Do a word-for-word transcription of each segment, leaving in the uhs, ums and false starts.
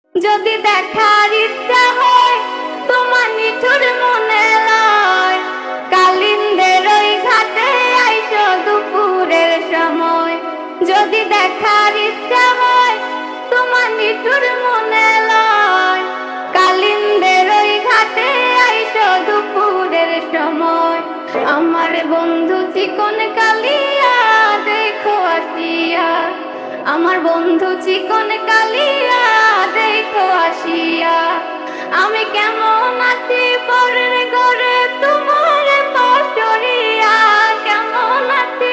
যদি দেখার ইচ্ছা হয় তোমার নিঠুর মনে লয়, কালিন্দের ওই ঘাটে আইসো দুপুরের সময়। যদি দেখার ইচ্ছা হয় তোমার নিঠুর মনে লয়, কালিন্দের ওই ঘাটে আইসো দুপুরের সময়। আমার বন্ধু চিকন কালিয়া দেখো আসিয়া, আমার বন্ধু চিকন কালিয়া দেখো আসিয়া। আমি কেমন আছি পরের ঘরে তোমার পাশরিয়া, কেমন আছি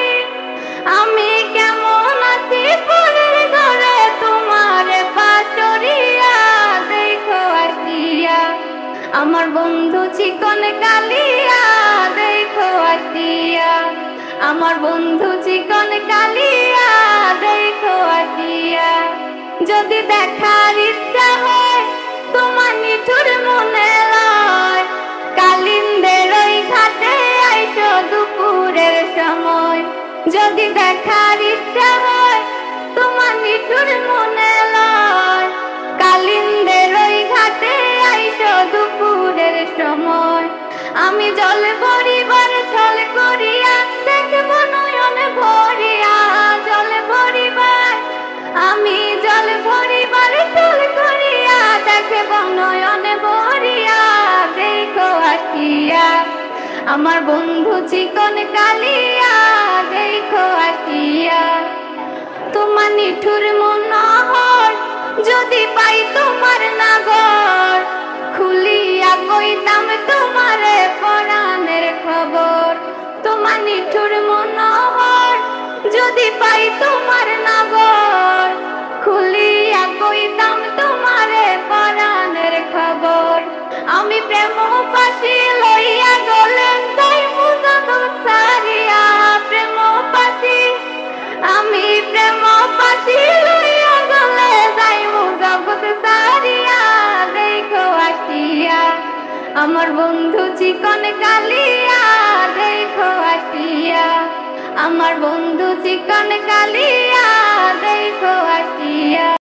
আমি কেমন আছি পরের ঘরে তোমার পাশরিয়া দেখো আসিয়া। আমার বন্ধু চিকন কালিয়া দেখো আসিয়া, আমার বন্ধু চিকন কালিয়া দেখো আসিয়া। যদি দেখার ইচ্ছা হয় তোমার নিঠুর মনে লয়, কালিন্দের ওই ঘাটে আইসো দুপুরের সময়। যদি দেখার ইচ্ছা হয় তোমার নিঠুর মনে লয়, কালিন্দের ওই ঘাটে আইসো দুপুরের সময়। আমি জল ভরিবার ছল করিয়া দেখব নয়ন ভরিয়া, জল ভরিবার আমি জল ভরিবার ছল করিয়া দেখব নয়ন ভরিয়া দেখো আসিয়া। আমার বন্ধু চিকন কালিয়া দেখো আসিয়া। তোমার নিঠুর মনোহর যদি পাই তোমার নাগর, খুলিয়া কইতাম তোমার পরাণের খবর। তোমার নিঠুর মনোহর যদি পাই তোমার নাগর, খুলিয়া কইতাম তোমার পরাণের খবর। আমি প্রেম পাশি লইয়া গলেন তাই মুজত সারিয়া, প্রেম পাশি আমি প্রেম পাশি লইয়া গলে যাই মুজত সারিয়া দেখো আসিয়া। আমার বন্ধু চিকন কালিয়া দেখো আসিয়া, আমার বন্ধু চিকন কালিয়া দেখো আসিয়া।